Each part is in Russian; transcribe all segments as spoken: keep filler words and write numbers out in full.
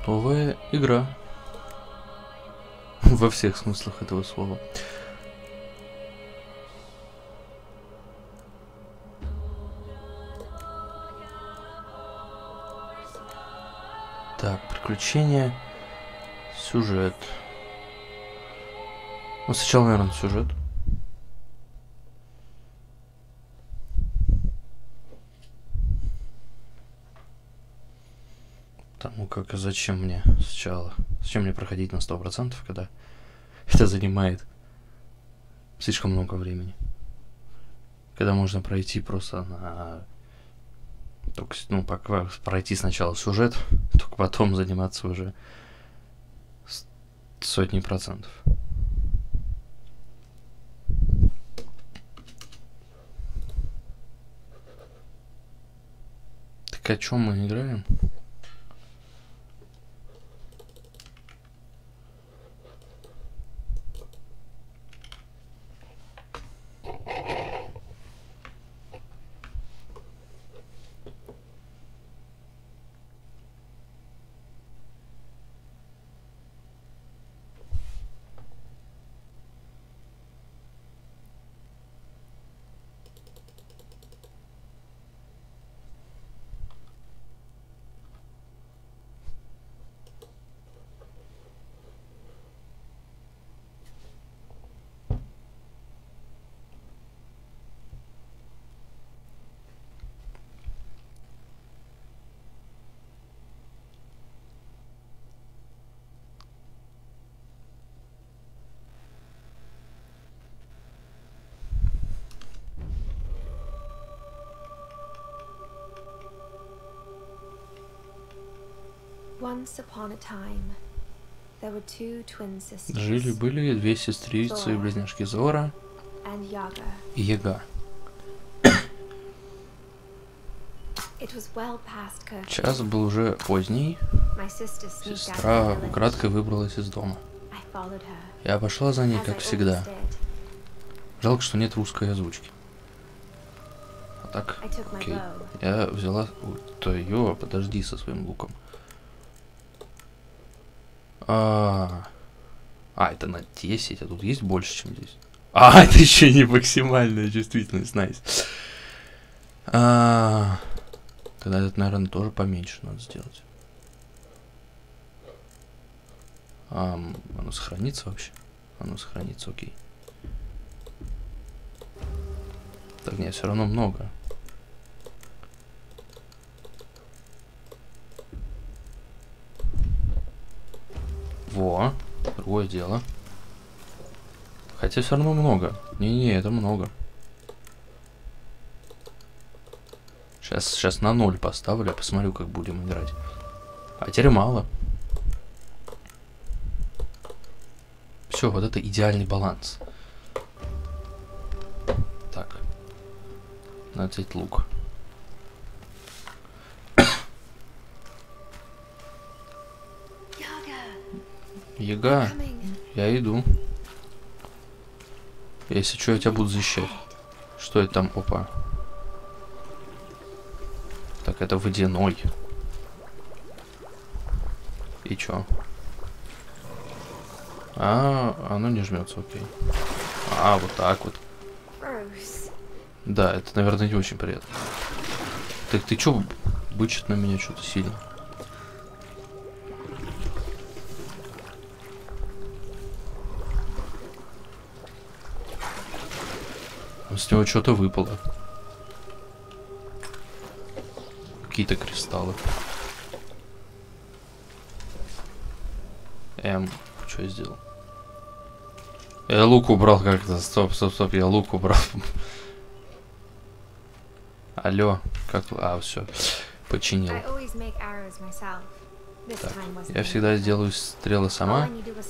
Новая игра. Во всех смыслах этого слова. Так, приключения, сюжет. Ну, сначала, наверное, сюжет. Потому как, а зачем мне сначала? Зачем мне проходить на сто процентов, когда это занимает слишком много времени? Когда можно пройти просто на... Только, ну, пока пройти сначала сюжет, только потом заниматься уже сотней процентов. Так о чем мы играем? Once upon a time, there were two twin sisters. Жили-были две сестрицы и близняшки Зора and Yaga. и Яга. It was well past curfew. Час был уже поздний. My sister sneaked out Сестра of the village. украдкой выбралась из дома. I followed her, Я пошла за ней, as как I всегда. always did. Жалко, что нет русской озвучки. А так, I took my окей. bow. Я взяла... То ее, подожди со своим луком. А, а, это на десять, а тут есть больше, чем десять. А, это еще не максимальная чувствительность, найс. А, тогда это, наверное, тоже поменьше надо сделать. А, оно сохранится вообще? Оно сохранится, окей. Так, нет, все равно много. Во, другое дело. Хотя все равно много. Не-не, это много. Сейчас, сейчас на ноль поставлю, я посмотрю, как будем играть. А теперь мало. Все, вот это идеальный баланс. Так. Надо взять лук. Яга, я иду. Если что, я тебя буду защищать. Что это там? Опа. Так, это водяной. И чё? А, оно не жмется, окей. А, вот так вот. Да, это, наверное, не очень приятно. Так ты чё бычит на меня что-то сильно? С него что-то выпало. Какие-то кристаллы. Эм, что я сделал? Я лук убрал как-то. Стоп, стоп, стоп, я лук убрал. Алло, как... А, все. Починил. Так, я всегда делаю стрелы сама.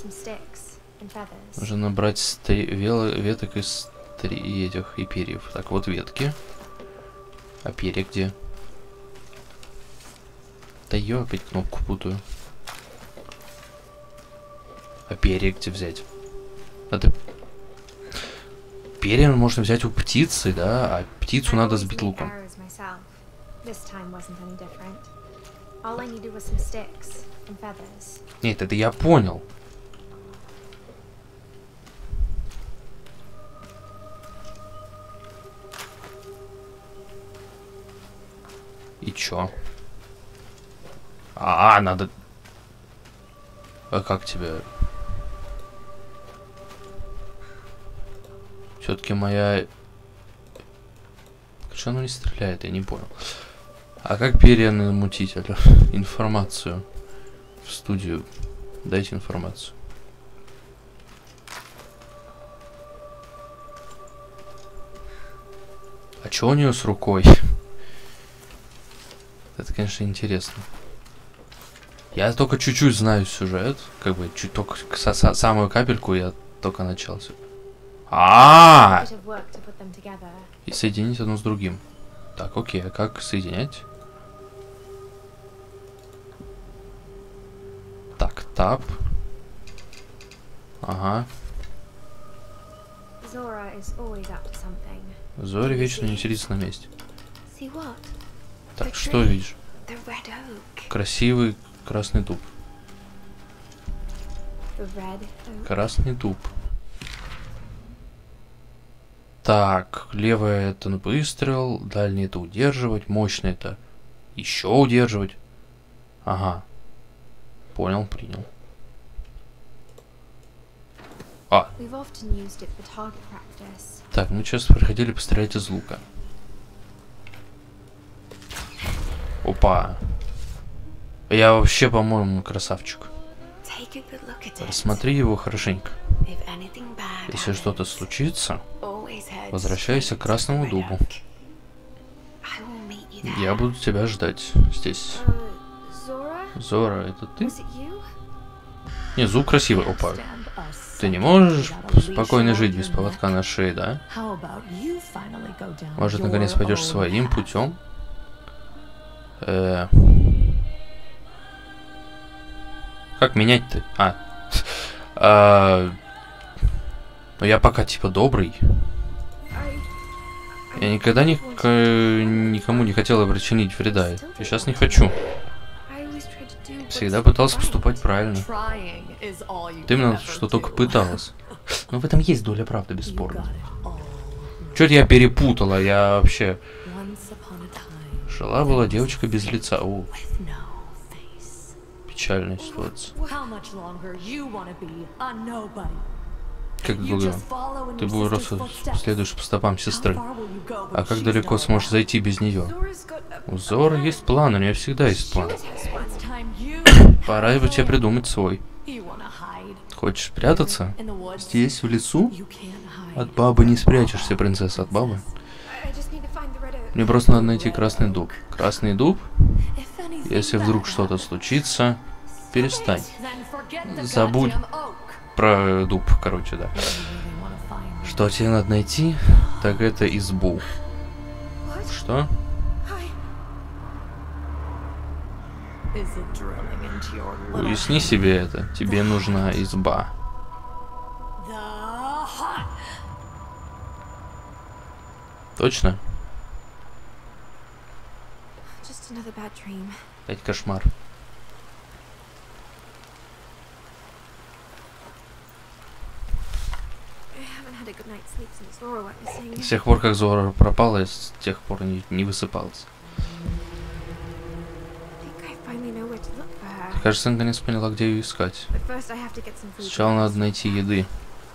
Нужно набрать стри... веток из три этих и перьев. Так, вот ветки. А перья где? Да я опять кнопку путаю. А перья где взять? Надо... Перья можно взять у птицы, да? А птицу надо сбить луком. and feathers. Нет, это я понял. И чё? А, надо... А как тебя... Все-таки моя... Что оно не стреляет, я не понял. А как перенамутить эту информацию в студию? Дайте информацию. А чё у нее с рукой? Это, конечно, интересно. Я только чуть-чуть знаю сюжет, как бы чуть только са са самую капельку я только начался. А, -а, -а! И соединить одно с другим. Так, окей, а как соединять? Так, тап. Ага. Зори вечно не сидится на месте. Так, что видишь? Красивый красный дуб. Красный дуб. Так, левое это выстрел, дальний это удерживать, мощный это еще удерживать. Ага. Понял, принял. А. Так, мы сейчас проходили пострелять из лука. Опа. Я вообще, по-моему, красавчик. Рассмотри его хорошенько. Если что-то случится, возвращайся к красному дубу. Я буду тебя ждать здесь. Зора, это ты? Не, зуб красивый. Опа. Ты не можешь спокойно жить без поводка на шее, да? Может, наконец пойдешь своим путем? Э... Как менять-то? А. а... Ну, я пока типа добрый. Я никогда ни никому не хотела причинить вреда. Я сейчас не хочу. Всегда пытался поступать правильно. Ты именно что только пыталась. Но в этом есть доля правды, бесспорно. Чё-то я перепутала, я вообще... Жила была девочка без лица. О. Печальная ситуация. Как долго ты просто следуешь по стопам сестры? А как далеко сможешь зайти без нее? У Зоры есть план, у нее всегда есть план. Пора бы тебе придумать свой. Хочешь прятаться? Здесь, в лесу? От бабы не спрячешься, принцесса, от бабы. Мне просто надо найти красный дуб. Красный дуб? Если вдруг что-то случится, перестань. Забудь про дуб, короче, да. Что тебе надо найти, так это избу. Что? Уясни себе это. Тебе нужна изба. Точно? Опять кошмар. С тех пор, как Зора пропала, я с тех пор не, не высыпалась. Кажется, наконец поняла, где ее искать. Сначала надо найти еды.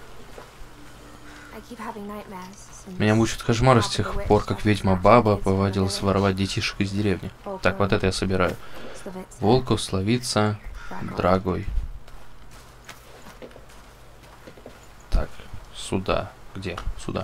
Меня мучают кошмары с тех пор, как ведьма Баба повадилась воровать детишек из деревни. Так, вот это я собираю. Волков, Славица, Драгой. Так, сюда. Где? Сюда.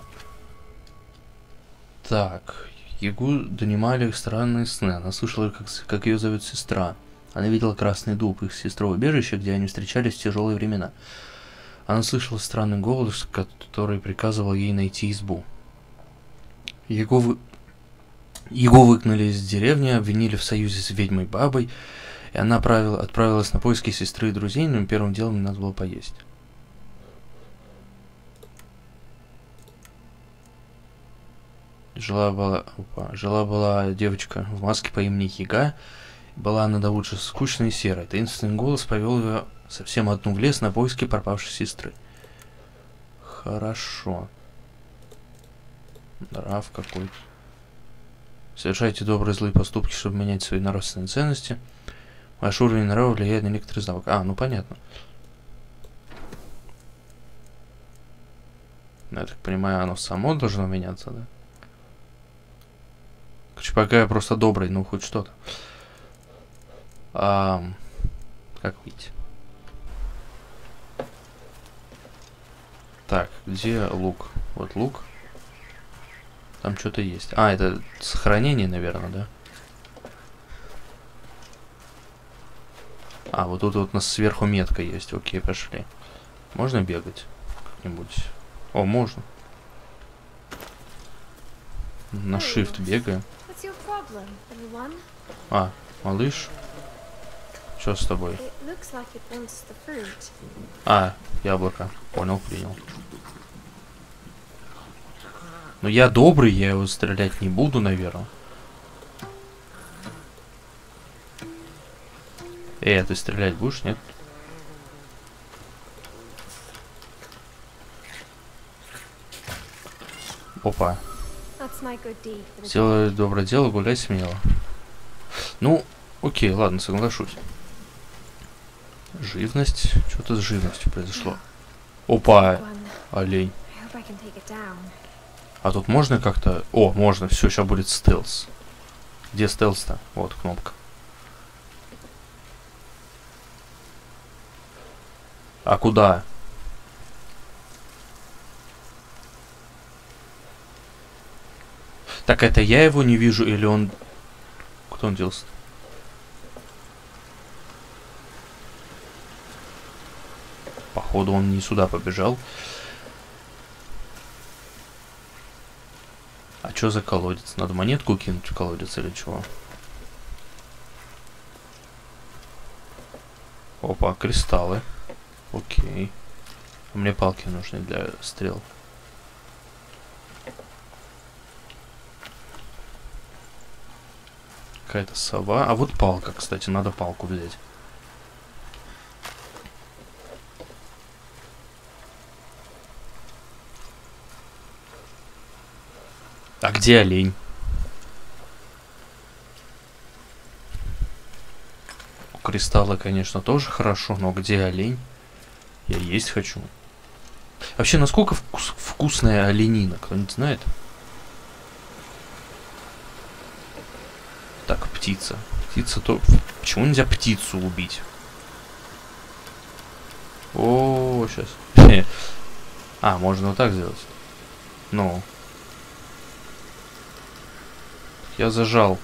Так, Ягу донимали странные сны. Она слышала, как, как ее зовет сестра. Она видела красный дуб, их сестру убежище, где они встречались в тяжелые времена. Она слышала странный голос, который приказывал ей найти избу. Ягу, вы... Ягу выгнали из деревни, обвинили в союзе с ведьмой Бабой, и она правила... отправилась на поиски сестры и друзей, но первым делом надо было поесть. Жила была, опа, жила была девочка в маске по имени Яга, Была она до лучше скучной и серой. Таинственный голос повел ее совсем одну в лес на поиски пропавшей сестры. Хорошо. Нрав какой-то. Совершайте добрые злые поступки, чтобы менять свои нравственные ценности. Ваш уровень нрава влияет на некоторые из навыков. А, ну понятно. Я так понимаю, оно само должно меняться, да? Короче, пока я просто добрый, ну хоть что-то. А, как видите. Так, где лук? Вот лук. Там что-то есть. А, это сохранение, наверное, да? А, вот тут вот у нас сверху метка есть. Окей, пошли. Можно бегать как-нибудь? О, можно. На shift бегаем. А, малыш. Что с тобой? А, яблоко. Понял, принял. Но я добрый, я его стрелять не буду, наверное. Эй, а ты стрелять будешь, нет? Опа. Сделай доброе дело, гуляй смело. Ну, окей, ладно, соглашусь. Живность. Что-то с живностью произошло. Опа, олень. А тут можно как-то... О, можно, все, сейчас будет стелс. Где стелс-то? Вот кнопка. А куда? Так, это я его не вижу, или он... Кто он делся? Походу, он не сюда побежал. А что за колодец? Надо монетку кинуть в колодец или чего? Опа, кристаллы. Окей. Мне палки нужны для стрел. Какая-то сова. А вот палка, кстати, надо палку взять. А где олень? У кристалла, конечно, тоже хорошо, но где олень? Я есть хочу. Вообще, насколько вкус вкусная оленина? Кто-нибудь знает? Так, птица. Птица то... Почему нельзя птицу убить? О, сейчас. А, можно вот так сделать. Ну. Я зажал.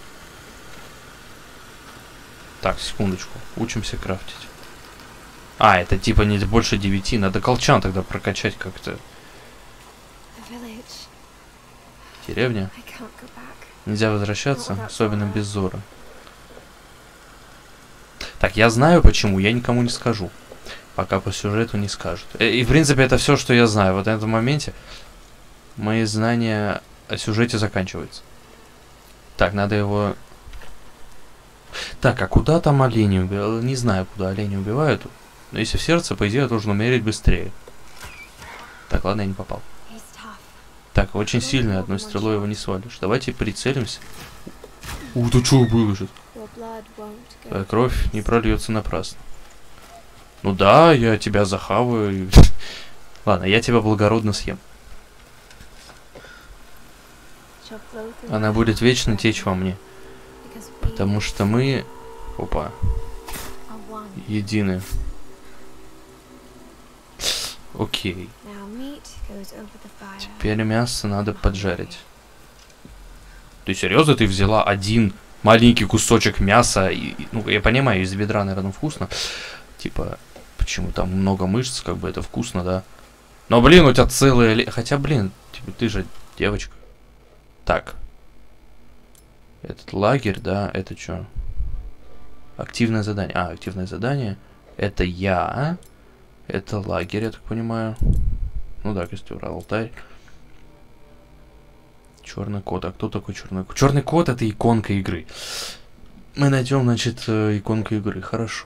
Так, секундочку. Учимся крафтить. А, это типа не больше девяти. Надо колчан тогда прокачать как-то. Деревня. Нельзя возвращаться, особенно без зора. Так, я знаю почему, я никому не скажу. Пока по сюжету не скажут. И, в принципе, это все, что я знаю. Вот на этом моменте мои знания о сюжете заканчиваются. Так, надо его... Так, а куда там олени убивают? Не знаю, куда олени убивают. Но если в сердце, по идее, должен умереть быстрее. Так, ладно, я не попал. Так, очень сильно, одной стрелой его не свалишь. Давайте прицелимся. Ух, ты что было сейчас? Твоя кровь не прольется напрасно. Ну да, я тебя захаваю. Ладно, я тебя благородно съем. Она будет вечно течь во мне. Потому что мы... Опа. Едины. Окей. Теперь мясо надо поджарить. Ты серьезно? Ты взяла один маленький кусочек мяса? И, ну, я понимаю, из бедра, наверное, вкусно. Типа, почему там много мышц, как бы это вкусно, да? Но, блин, у тебя целая... Хотя, блин, типа, ты же девочка. Так. Этот лагерь, да, это что? Активное задание. А, активное задание. Это я. Это лагерь, я так понимаю. Ну да, костер, алтарь. Черный кот. А кто такой черный кот? Черный кот — это иконка игры. Мы найдем, значит, иконку игры. Хорошо.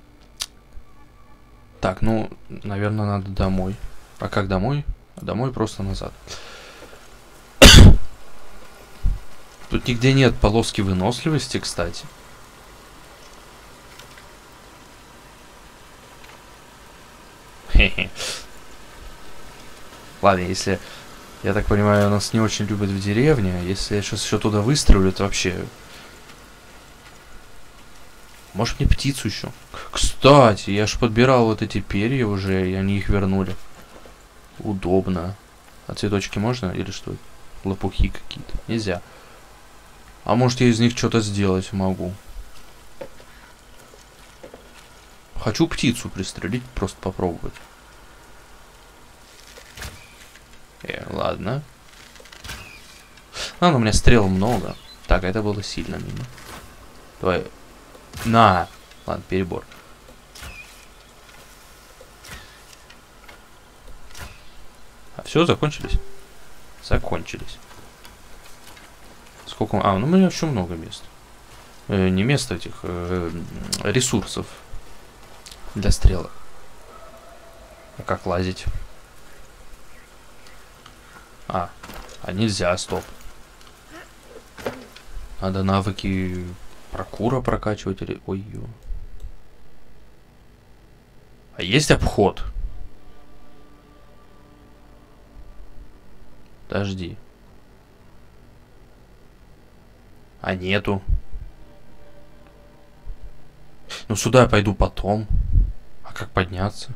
Так, ну, наверное, надо домой. А как домой? Домой просто назад. Тут нигде нет полоски выносливости, кстати. Хе-хе. Ладно, если... Я так понимаю, нас не очень любят в деревне. Если я сейчас еще туда выстрелю, то вообще... Может мне птицу еще? Кстати, я ж подбирал вот эти перья уже, и они их вернули. Удобно. А цветочки можно или что? Лопухи какие-то. Нельзя. А может я из них что-то сделать могу? Хочу птицу пристрелить, просто попробовать. Э, ладно. Ладно, у меня стрел много. Так, это было сильно мимо. Давай. На! Ладно, перебор. А все, закончились? Закончились. Сколько... А, ну у меня еще много мест. Э, не мест этих, э, ресурсов. Для стрелок. А как лазить? А, а нельзя, стоп. Надо навыки паркура прокачивать или... Ой, ё. А есть обход? Подожди. А нету. Ну сюда я пойду потом. А как подняться?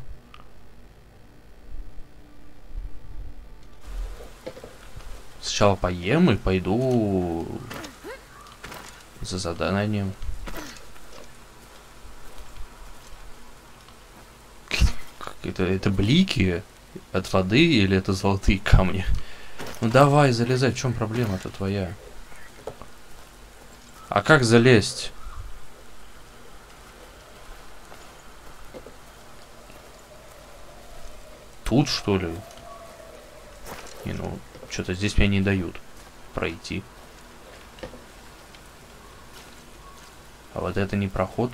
Сначала поем и пойду за заданием. Это, это блики от воды или это золотые камни? Ну давай, залезай, в чем проблема-то твоя? А как залезть? Тут, что ли? Не, ну, что-то здесь мне не дают пройти. А вот это не проход.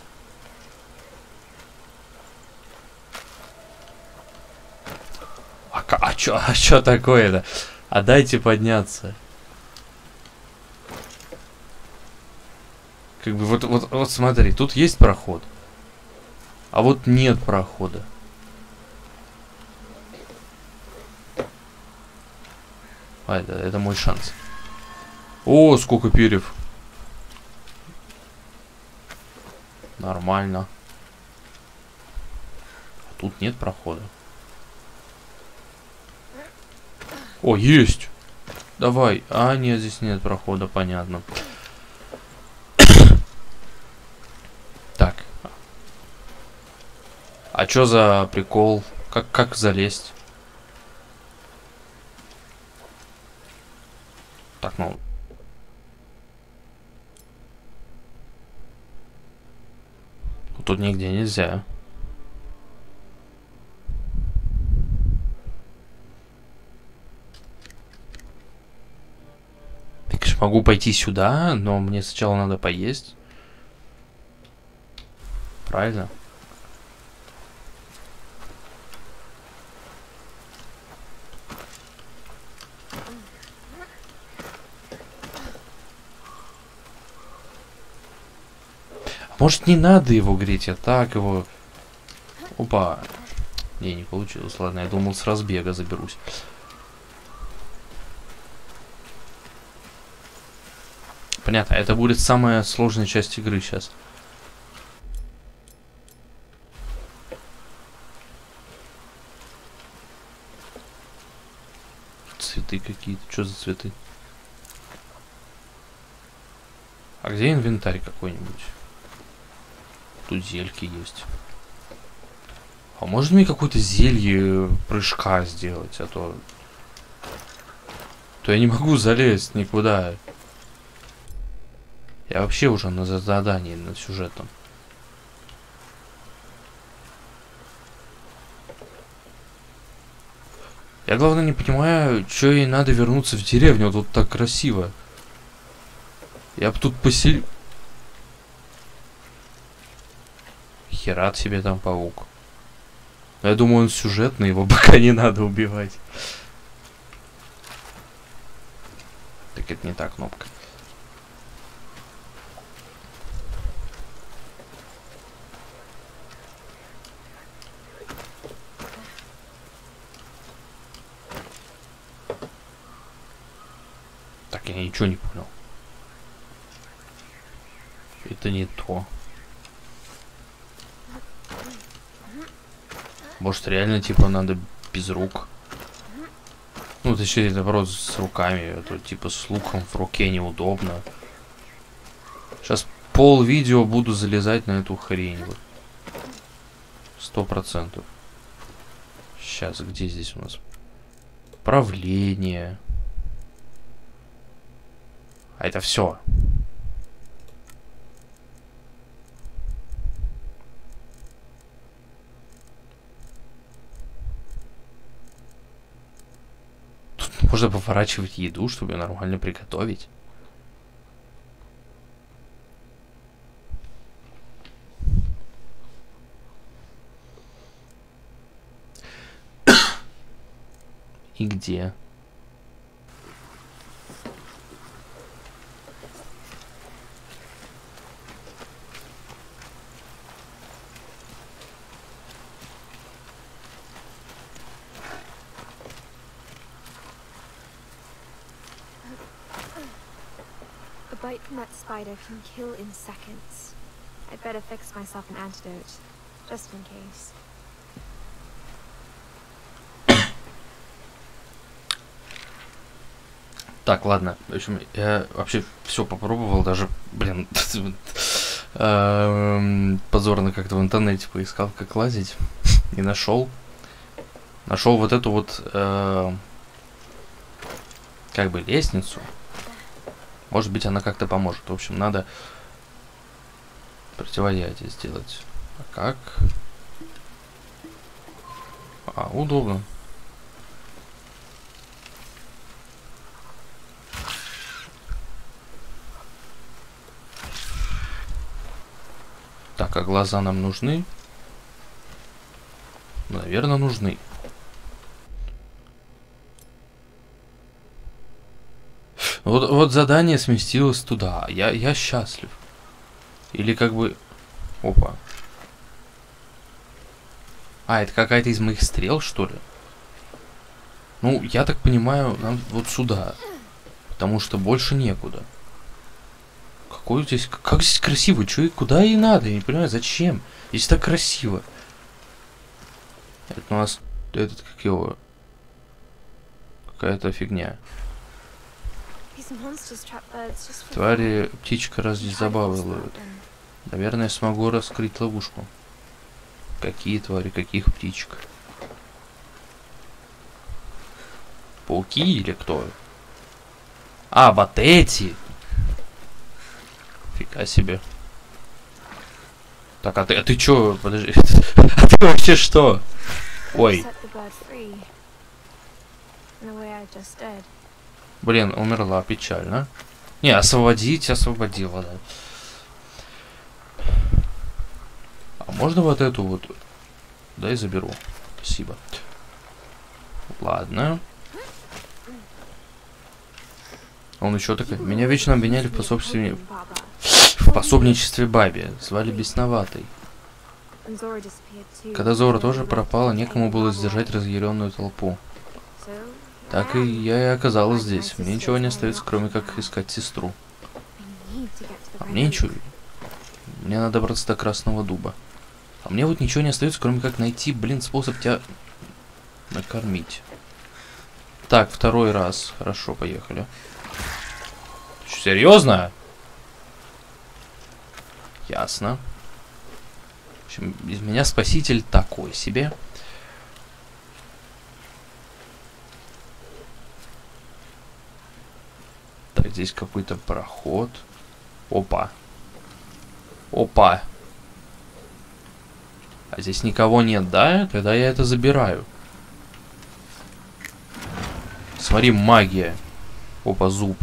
А, а чё, а чё такое-то? А дайте подняться. Как бы вот, вот, вот смотри, тут есть проход. А вот нет прохода. А, это, это мой шанс. О, сколько перьев. Нормально. А тут нет прохода. О, есть. Давай. А, нет, здесь нет прохода, понятно. Так. А чё за прикол? Как, как залезть? Так, ну... Тут нигде нельзя. Я, конечно, могу пойти сюда, но мне сначала надо поесть. Правильно? Может, не надо его греть, я так его... Опа. Не, не получилось. Ладно, я думал, с разбега заберусь. Понятно, это будет самая сложная часть игры сейчас. Цветы какие-то. Что за цветы? А где инвентарь какой-нибудь? Тут зельки есть. А можно мне какое-то зелье прыжка сделать, а то... То я не могу залезть никуда. Я вообще уже на задании, на сюжетном. Я, главное, не понимаю, что ей надо вернуться в деревню. Тут так красиво. Я бы тут посел... Нихера себе там паук. Я думаю, он сюжетный, его пока не надо убивать. Так это не та кнопка. Так, я ничего не понял. Это не то. Может, реально, типа, надо без рук? Ну, точнее, наоборот, с руками. Это, типа, с луком в руке неудобно. Сейчас пол видео буду залезать на эту хрень. Вот. Сто процентов. Сейчас, где здесь у нас? Управление. А это все. Можно поворачивать еду, чтобы ее нормально приготовить. И где? A bite from that spider can kill in seconds. I'd better fix myself an antidote, just in case. Так, ладно. В общем, я вообще все попробовал, даже, блин, позорно как-то в интернете поискал, как лазить. Не нашел. Нашел вот эту вот, как бы, лестницу. Может быть, она как-то поможет. В общем, надо противоядие сделать. А как? А, удобно. Так, а глаза нам нужны? Наверное, нужны. Вот, вот задание сместилось туда. Я, я счастлив. Или как бы... Опа. А, это какая-то из моих стрел, что ли? Ну, я так понимаю, нам вот сюда. Потому что больше некуда. Какой здесь... Как здесь красиво? Чё и куда и надо? Я не понимаю, зачем? Здесь так красиво. Это у нас... Этот, как его... Какая-то фигня. Твари, птичка раз здесь забавы ловят. Наверное, смогу раскрыть ловушку. Какие твари, каких птичек? Пауки или кто? А, вот эти! Фига себе. Так, а ты, а ты чё? Подожди. А ты вообще что? Ой. Блин, умерла, печально. Не, освободить, освободила, да. А можно вот эту вот? Дай заберу. Спасибо. Ладно. Он еще такой. Меня вечно обвиняли в пособстве... в пособничестве бабе. Звали бесноватой. Когда Зора тоже пропала, некому было сдержать разъяренную толпу. Так и я и оказалась здесь. Мне ничего не остается, кроме как искать сестру. А мне ничего... Мне надо добраться до Красного Дуба. А мне вот ничего не остается, кроме как найти, блин, способ тебя накормить. Так, второй раз. Хорошо, поехали. Что, серьезно? Ясно. В общем, из меня спаситель такой себе. Так, здесь какой-то проход. Опа. Опа. А здесь никого нет, да? Тогда я это забираю. Смотри, магия. Опа, зуб.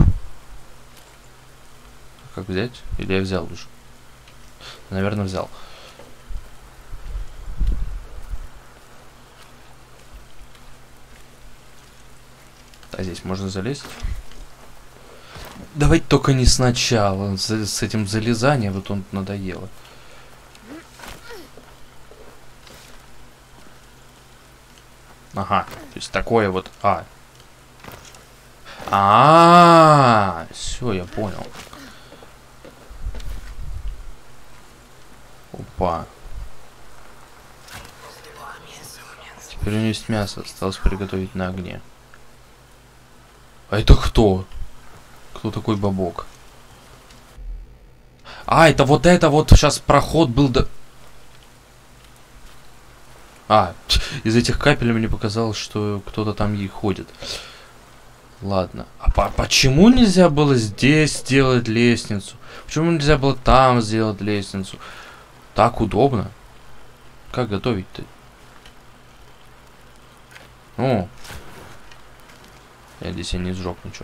Как взять? Или я взял уже? Наверное, взял. А здесь можно залезть? Давайте только не сначала. С, с этим залезанием вот он надоело. Ага, то есть такое вот... А. А, -а, -а, -а все, я понял. Опа. Теперь у него есть мясо. Осталось приготовить на огне. А это кто? Кто такой бабок? А, это вот это вот сейчас проход был до... А, из этих капель мне показалось, что кто-то там и ходит. Ладно. А по почему нельзя было здесь сделать лестницу? Почему нельзя было там сделать лестницу? Так удобно. Как готовить-то? О. Я здесь я не сжег ничего.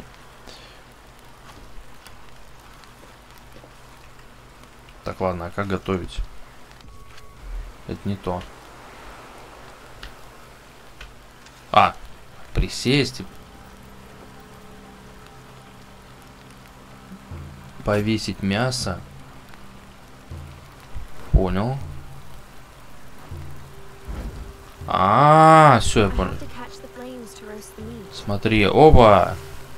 Так, ладно, а как готовить? Это не то. А, присесть. Повесить мясо. Понял. А, -а, -а все, я понял. Смотри, оба.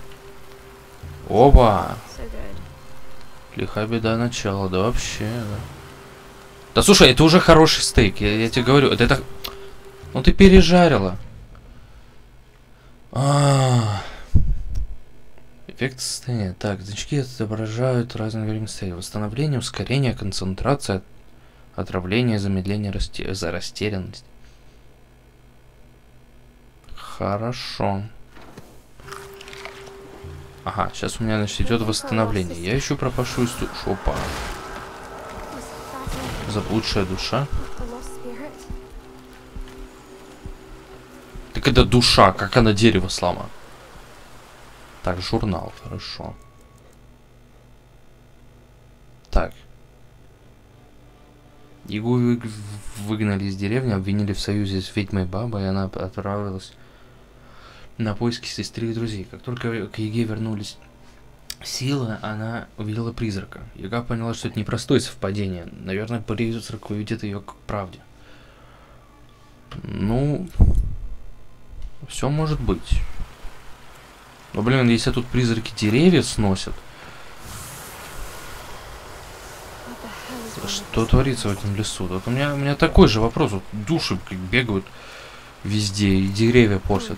Оба. Лиха беда начала, да вообще, да. Да слушай, это уже хороший стейк, я, я тебе говорю, это, это... Ну ты пережарила. А -а -а. Эффект состояния. Так, значки отображают разные время состояния. Восстановление, ускорение, концентрация, отравление, замедление, расте... за растерянность. Хорошо. Ага, сейчас у меня, значит, идет восстановление. Я ищу пропавшую душу. Опа. Заблудшая душа. Так это душа, как она дерево сломала. Так, журнал, хорошо. Так. Егу вы... выгнали из деревни, обвинили в союзе с ведьмой бабой, и она отправилась на поиски сестры и друзей. Как только к Еге вернулись силы, она увидела призрака. Ега поняла, что это непростое совпадение. Наверное, призрак уведет ее к правде. Ну, все может быть. Но, блин, если тут призраки деревьев сносят. Что творится в этом лесу? Вот у меня, у меня такой же вопрос. Вот души как бегают везде и деревья портят.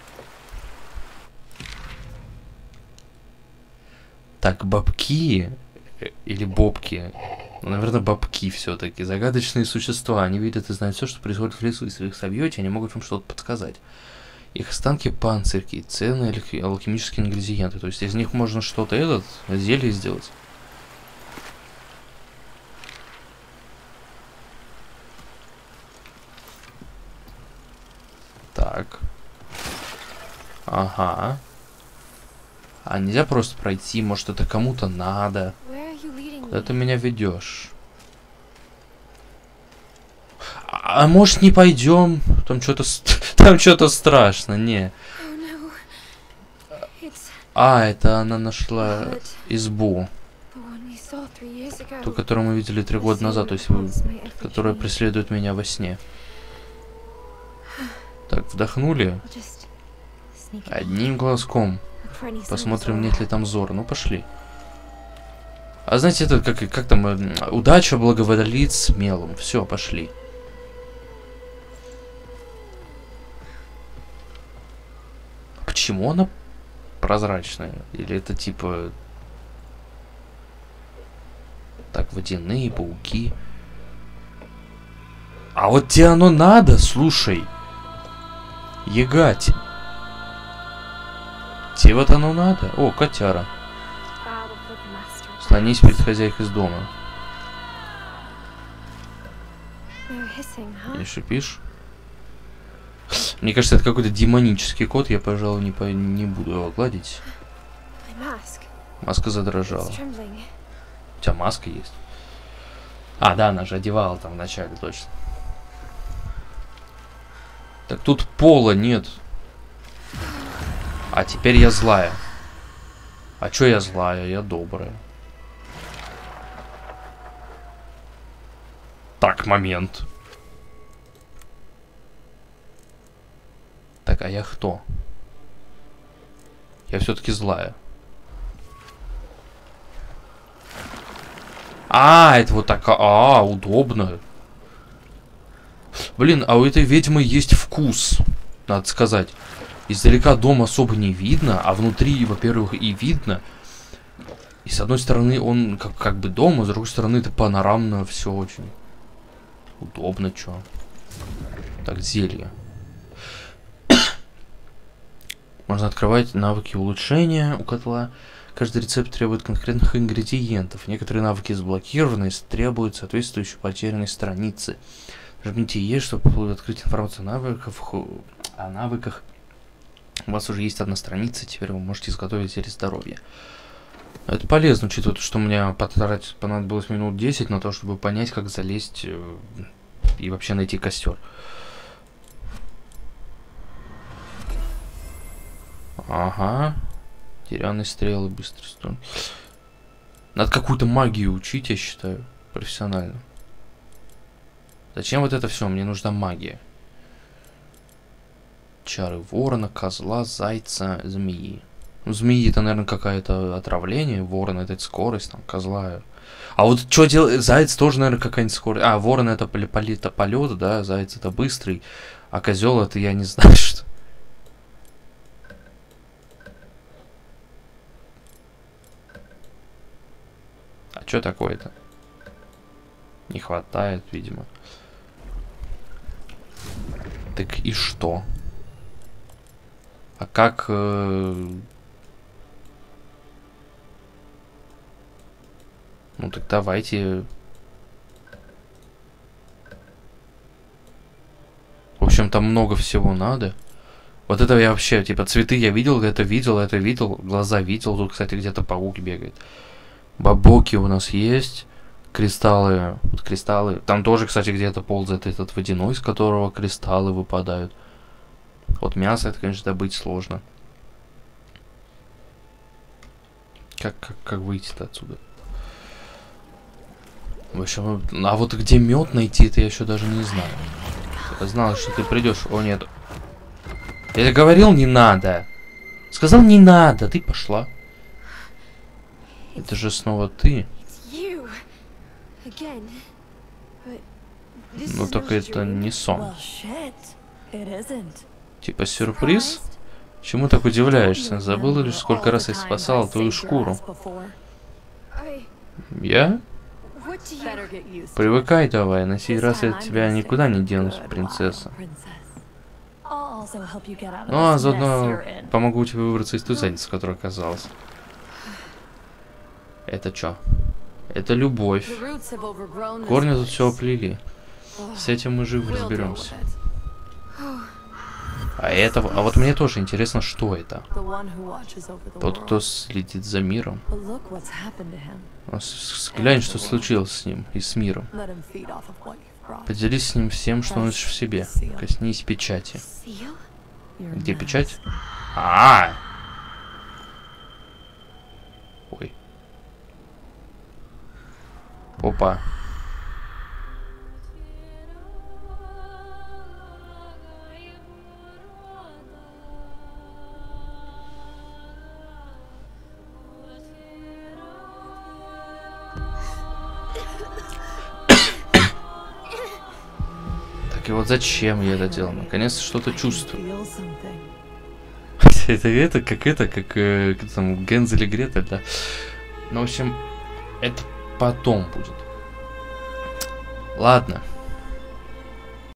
Так, бабки или бобки, ну, наверное, бабки все-таки. Загадочные существа. Они видят и знают все, что происходит в лесу. Если вы их собьете, они могут вам что-то подсказать. Их останки панцирки, ценные алхимические ингредиенты. То есть из них можно что-то этот зелье сделать. Так. Ага. А нельзя просто пройти, может это кому-то надо. Куда ты меня ведешь? А, а может не пойдем? Там что-то там что-то страшно, не. А, это она нашла избу. Ту, которую мы видели три года назад, то есть которая преследует меня во сне. Так, вдохнули. Одним глазком. Посмотрим, нет ли там зора. Ну, пошли. А знаете, это как, как там, удача благоволит смелым. Все, пошли. Почему она прозрачная? Или это типа... Так, водяные пауки. А вот тебе оно надо, слушай. Ягать. Тебе вот оно надо? О, котяра. Слонись перед хозяйкой из дома. Не шипишь? Мне кажется, это какой-то демонический кот. Я, пожалуй, не, по... не буду его гладить. Маска задрожала. У тебя маска есть? А, да, она же одевала там вначале, точно. Так тут пола нет. А теперь я злая. А чё я злая? Я добрая. Так, момент. Так, а я кто? Я все-таки злая. А, это вот так. А, удобно. Блин, а у этой ведьмы есть вкус, надо сказать. Издалека дом особо не видно, а внутри, во-первых, и видно. И с одной стороны он как, как бы дом, а с другой стороны это панорамно все очень удобно, чё. Так, зелье. Можно открывать навыки улучшения у котла. Каждый рецепт требует конкретных ингредиентов. Некоторые навыки заблокированы и требуют соответствующей потерянной страницы. Нажмите Е, чтобы открыть информацию о навыках. О навыках. У вас уже есть одна страница, теперь вы можете изготовить зелье здоровья. Это полезно, учитывая, что у меня потратить понадобилось минут десять на то, чтобы понять, как залезть и вообще найти костер. Ага. Деревянные стрелы, быстрый струн. Надо какую-то магию учить, я считаю, профессионально. Зачем вот это все? Мне нужна магия. Чары ворона, козла, зайца, змеи. Ну, змеи это, наверное, какое-то отравление. Ворон это скорость, там, козла. А вот что делать? Заяц тоже, наверное, какая-нибудь скорость. А, ворон это полет, полет, да, заяц это быстрый. А козел это я не знаю, что. А что такое-то? Не хватает, видимо. Так и что? А как... Э... Ну так давайте... В общем, там много всего надо. Вот это я вообще, типа, цветы я видел, это видел, это видел, глаза видел. Тут, кстати, где-то паук бегает. Бабоки у нас есть. Кристаллы. Вот кристаллы. Там тоже, кстати, где-то ползает этот водяной, из которого кристаллы выпадают. Вот мясо, это, конечно, добыть сложно. Как, как, как выйти-то отсюда? В общем, а вот где мед найти, это я еще даже не знаю. Я знал, что ты придешь. О, нет. Я говорил, не надо. Сказал, не надо. Ты пошла. Это же снова ты. Ну, только это не сон. Типа сюрприз? Чему так удивляешься? Забыла лишь, сколько раз я спасала твою шкуру. Я? Привыкай давай, на сей раз я от тебя никуда не денусь, принцесса. Ну, а заодно помогу тебе выбраться из той задницы, в которой оказалась. Это чё? Это любовь. Корни тут все оплели. С этим мы живо разберемся. А это... А вот мне тоже интересно, что это. Тот, кто следит за миром. Глянь, что случилось с ним и с миром. Поделись с ним всем, что носишь в себе. Коснись печати. Где печать? А, -а, а! Ой. Опа. Так и вот зачем я это делал? Наконец-то что-то чувствую. Это это как это, как, э, как там Гензель и Гретель, да? Ну, в общем, это потом будет. Ладно.